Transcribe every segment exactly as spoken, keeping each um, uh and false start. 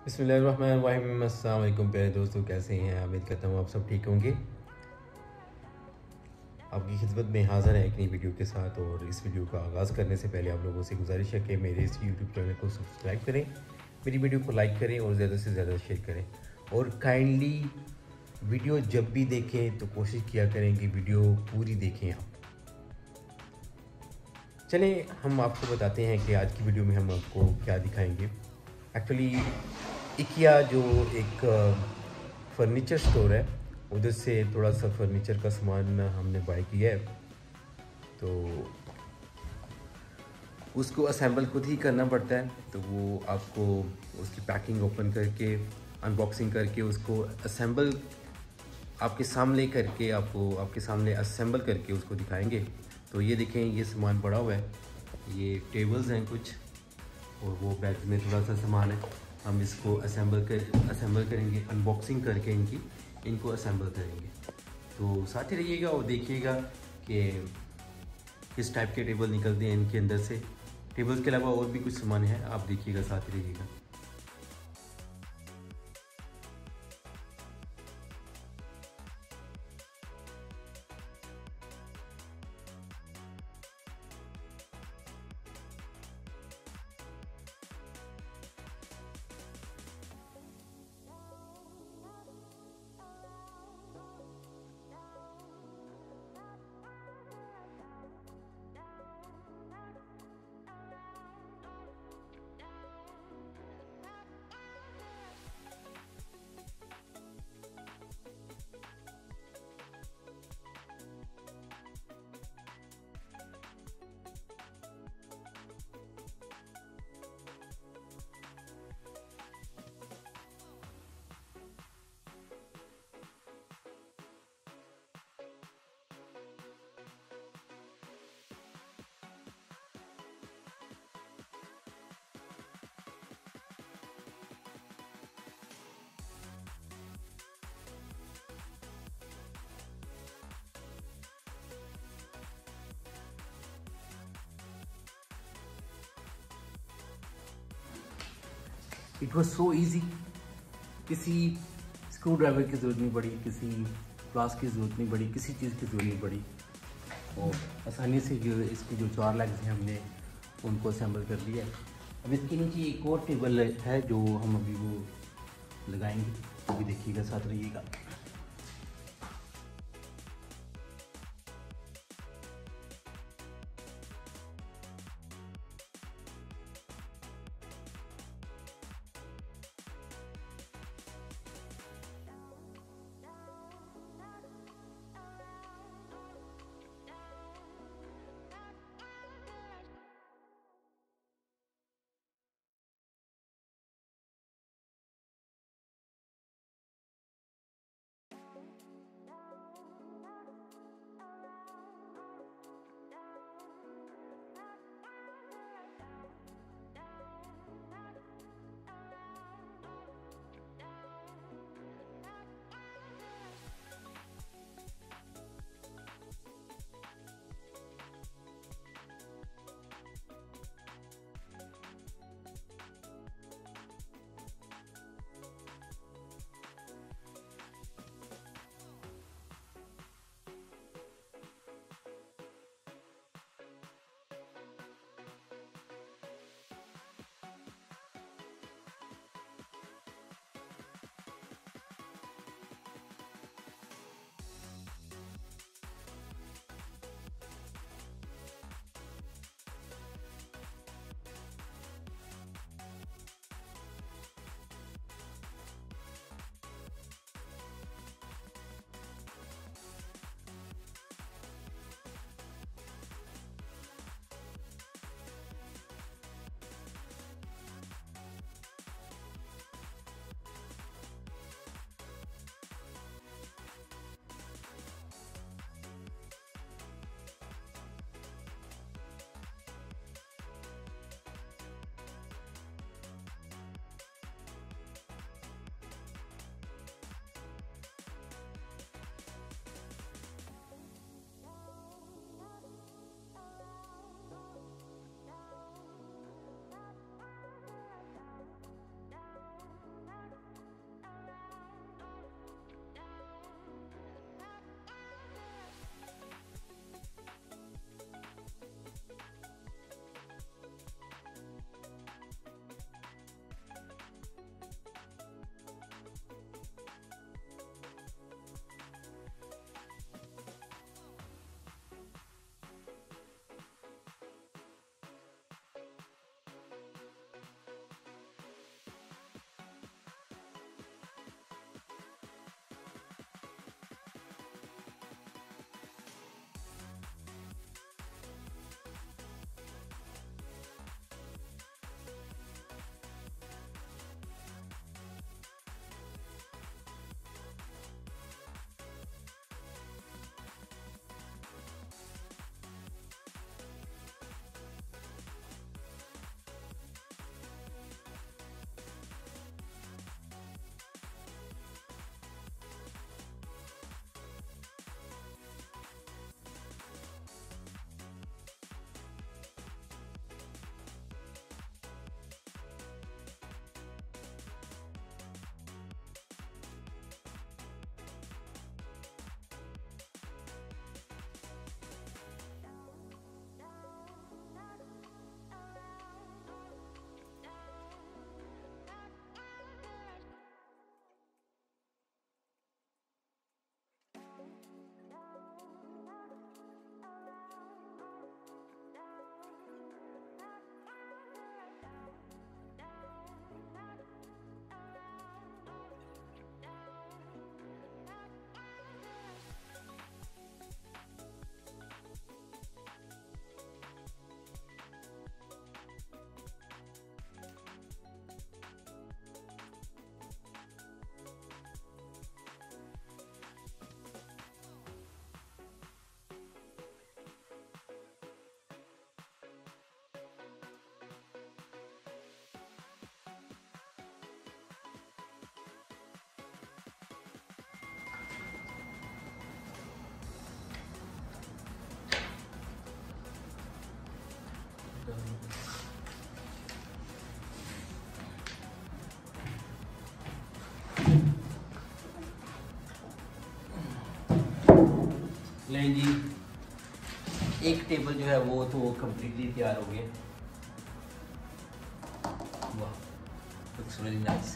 बिस्मिल्लाहिर्रहमानिर्रहीम। अस्सलाम वालेकुम प्यारे दोस्तों, कैसे हैं? उम्मीद करता हूँ आप सब ठीक होंगे। आपकी खिदमत में हाज़िर है एक नई वीडियो के साथ। और इस वीडियो का आगाज़ करने से पहले आप लोगों से गुजारिश है कि मेरे इस यूट्यूब चैनल को सब्सक्राइब करें, मेरी वीडियो को लाइक करें और ज़्यादा से ज़्यादा शेयर करें। और काइंडली वीडियो जब भी देखें तो कोशिश किया करें कि वीडियो पूरी देखें आप। चलें हम आपको बताते हैं कि आज की वीडियो में हम आपको क्या दिखाएंगे। एक्चुअली इकिया जो एक फर्नीचर स्टोर है, उधर से थोड़ा सा फर्नीचर का सामान हमने बाय किया है। तो उसको असेंबल खुद ही करना पड़ता है, तो वो आपको उसकी पैकिंग ओपन करके अनबॉक्सिंग करके उसको असेंबल आपके सामने करके आपको आपके सामने असेंबल करके उसको दिखाएंगे। तो ये देखें, ये सामान पड़ा हुआ है, ये टेबल्स हैं कुछ, और वो बैग्स में थोड़ा सा सामान है। हम इसको असेंबल कर असेंबल करेंगे, अनबॉक्सिंग करके इनकी इनको असेंबल करेंगे। तो साथ ही रहिएगा और देखिएगा कि किस टाइप के टेबल निकलते हैं इनके अंदर से। टेबल्स के अलावा और भी कुछ सामान है, आप देखिएगा, साथ ही रहिएगा। इट वॉज सो ईजी, किसी स्क्रू ड्राइवर की ज़रूरत नहीं पड़ी, किसी प्लास की ज़रूरत नहीं पड़ी, किसी चीज़ की ज़रूरत नहीं पड़ी। और आसानी से जो इसकी जो चार लेग्स हैं हमने उनको असेंबल कर लिया है। अब इसके नीचे एक और टेबल है जो हम अभी वो लगाएंगे, तो भी देखिएगा, साथ रहिएगा। लें जी, एक टेबल जो है वो तो कम्प्लीटली तैयार हो गया। वाह, लुक्स रियली नाइस।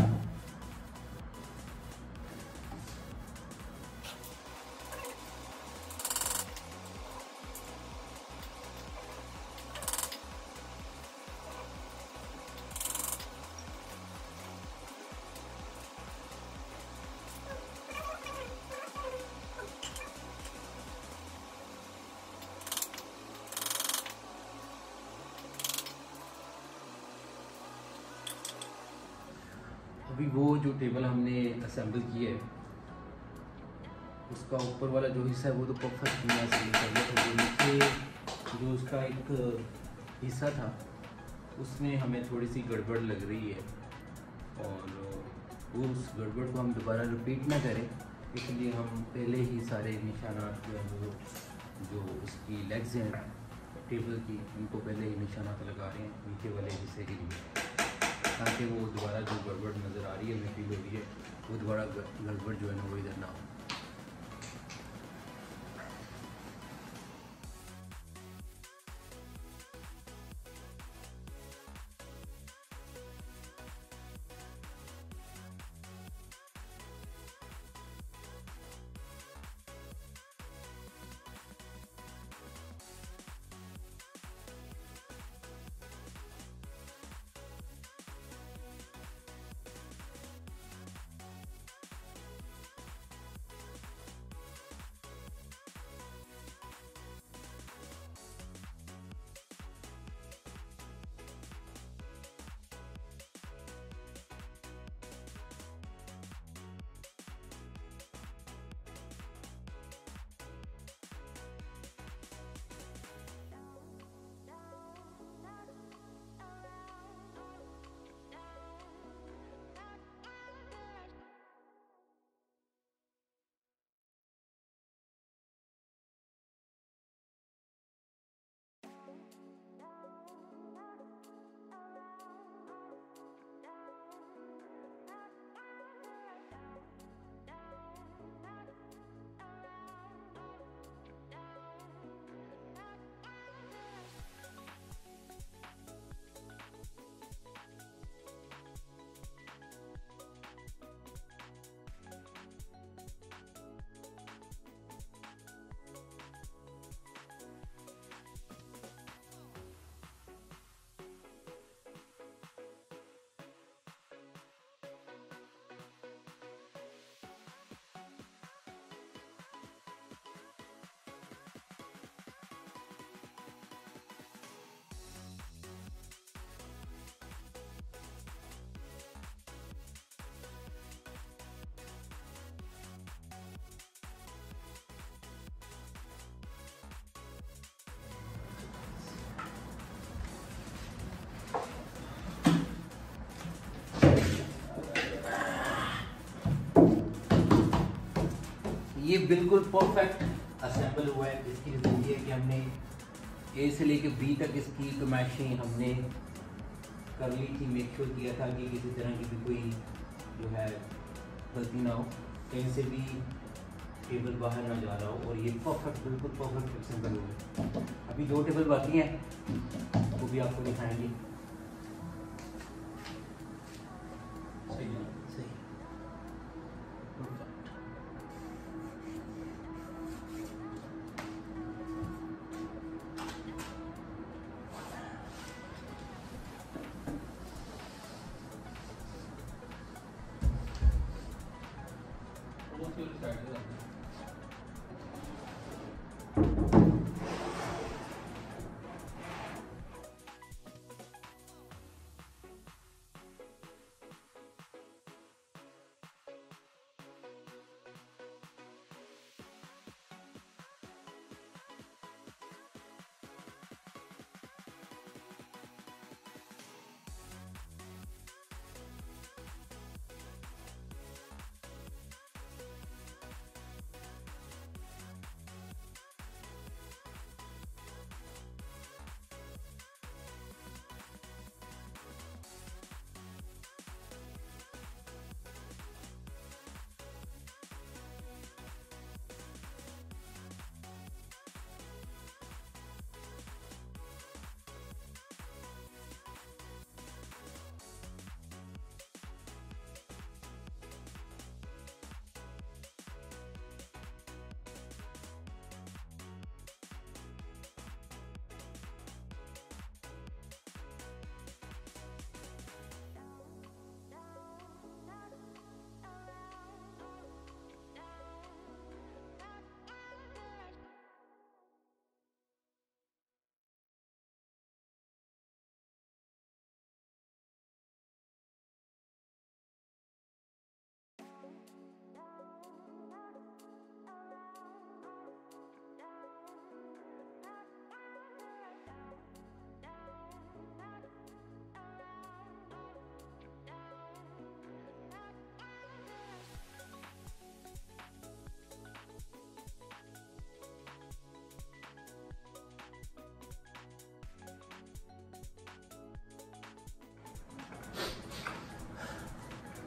अभी वो जो टेबल हमने असेंबल की है उसका ऊपर वाला जो हिस्सा है वो तो परफेक्ट नहीं असेंबल कर लिया था। जो नीचे जो उसका एक हिस्सा था उसमें हमें थोड़ी सी गड़बड़ लग रही है, और वो उस गड़बड़ को हम दोबारा रिपीट ना करें इसलिए हम पहले ही सारे निशानात जो है वो जो उसकी लेग्स हैं टेबल की उनको पहले ही निशानात लगा रहे हैं नीचे वाले हिस्से के लिए, ताकि वो दोबारा जो गड़बड़ नज़र आ रही है, हमें फील हो रही है, वो दोबारा गड़बड़ जो है ना वो इधर ना हो। ये बिल्कुल परफेक्ट असेंबल हुआ है। इसकी रीज़न ये है कि हमने ए से लेके बी तक इसकी कमाशें हमने कर ली थी, मेक श्योर किया था कि किसी तरह की भी कोई जो है गलती ना हो, कहीं से भी टेबल बाहर ना जा रहा हो, और ये परफेक्ट बिल्कुल परफेक्ट असेंबल हुआ है। अभी दो टेबल बाकी हैं वो भी आपको दिखाएंगे। सही है, सही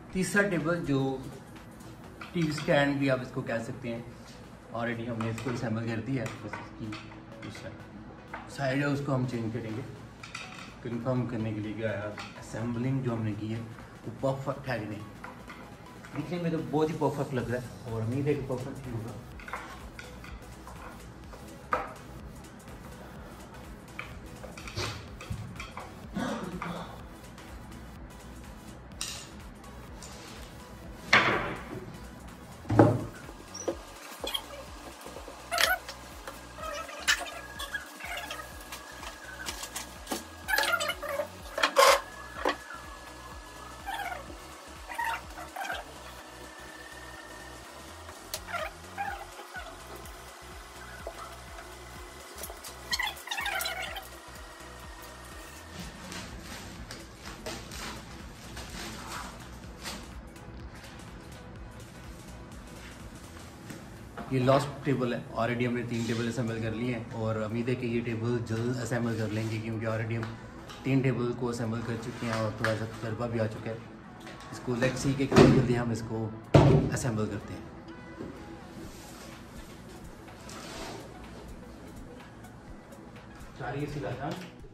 तीसरा टेबल जो टीवी स्टैंड भी आप इसको कह सकते हैं, ऑलरेडी हमने इसको असेंबल कर दिया है। बस इसकी साइड है उसको हम चेंज करेंगे। कंफर्म करने के लिए क्या है, असेंबलिंग जो हमने की है वो परफेक्ट है कि नहीं। दिखने में तो बहुत ही परफेक्ट लग रहा है और उम्मीद है कि परफेक्ट ही होगा। ये लास्ट टेबल है, ऑलरेडी हमने तीन टेबल असेंबल कर लिए हैं और उम्मीद है कि ये टेबल जल्द असेंबल कर लेंगे, क्योंकि ऑलरेडी हम तीन टेबल को असेंबल कर चुके हैं और थोड़ा सा तजर्बा भी आ चुका है। इसको लेट्स सी के कितनी जल्दी हम इसको असेंबल करते हैं। चार सी लाता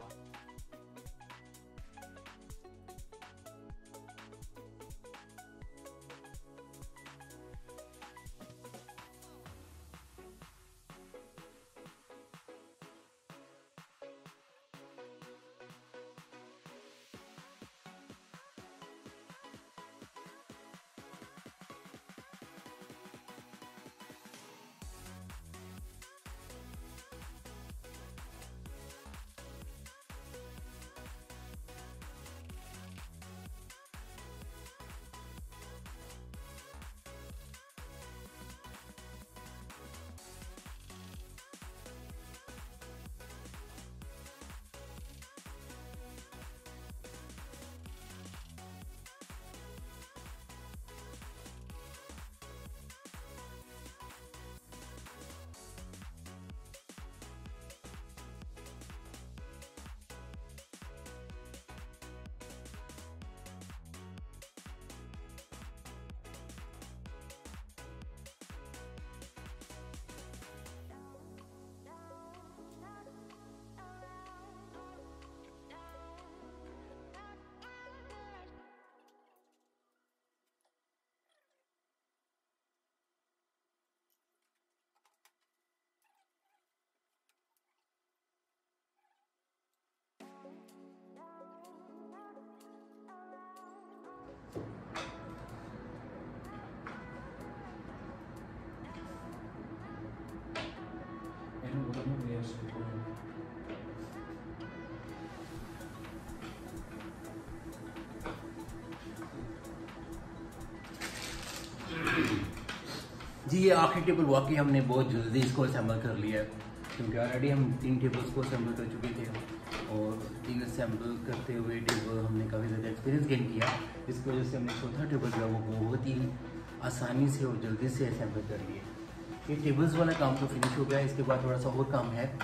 जी। ये आखिरी टेबल वाकई हमने बहुत जल्दी इसको असेंबल कर लिया है, क्योंकि ऑलरेडी हम तीन टेबल्स को असेंबल कर चुके थे और तीन असेंबल करते हुए टेबल हमने काफ़ी ज़्यादा एक्सपीरियंस गेन किया। इसकी वजह से हमने चौथा टेबल जो है वो बहुत ही आसानी से और जल्दी से असेंबल कर लिया। ये टेबल्स वाला काम तो फिनिश हो गया, इसके बाद थोड़ा सा और काम है,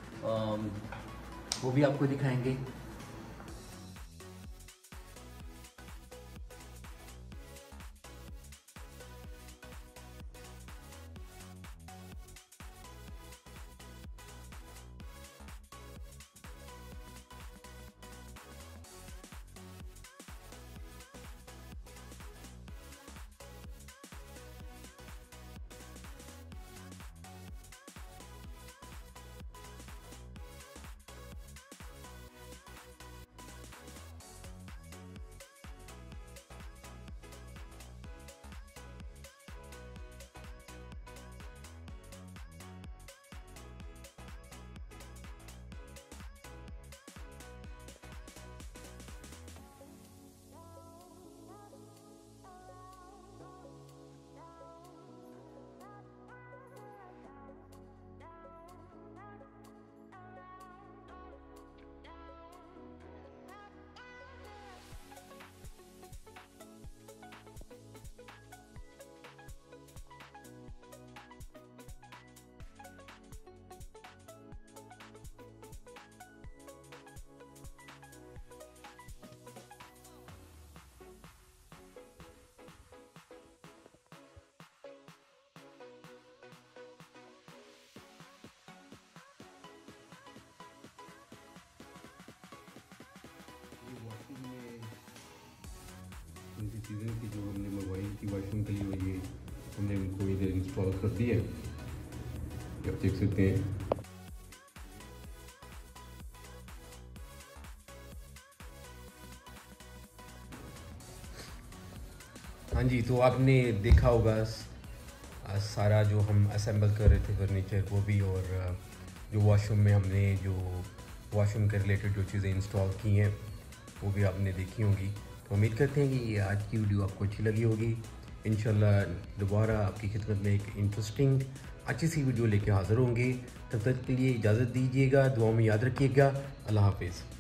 वो भी आपको दिखाएंगे। कौन सी चीज़ें थी जो हमने मंगवाई थी वॉशरूम के लिए, वो ये हमने उनको इधर इंस्टॉल कर दिया है, आप देख सकते हैं। हाँ जी, तो आपने देखा होगा सारा जो हम असेंबल कर रहे थे फर्नीचर वो भी, और जो वॉशरूम में हमने जो वॉशरूम के रिलेटेड जो चीज़ें इंस्टॉल की हैं वो भी आपने देखी होंगी। तो उम्मीद करते हैं कि ये आज की वीडियो आपको अच्छी लगी होगी। इंशाल्लाह दोबारा आपकी खिदमत में एक इंटरेस्टिंग अच्छी सी वीडियो लेके हाज़िर होंगे। तब तक के लिए इजाज़त दीजिएगा, दुआ में याद रखिएगा। अल्लाह हाफिज़।